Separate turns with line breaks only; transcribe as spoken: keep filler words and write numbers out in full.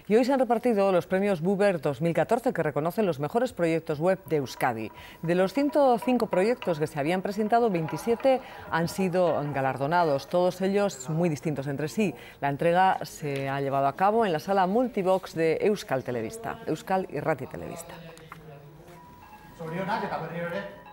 Y hoy se han repartido los premios Buber dos mil catorce, que reconocen los mejores proyectos web de Euskadi. De los ciento cinco proyectos que se habían presentado, veintisiete han sido galardonados, todos ellos muy distintos entre sí. La entrega se ha llevado a cabo en la sala Multibox de Euskal Telebista, Euskal Irrati Telebista.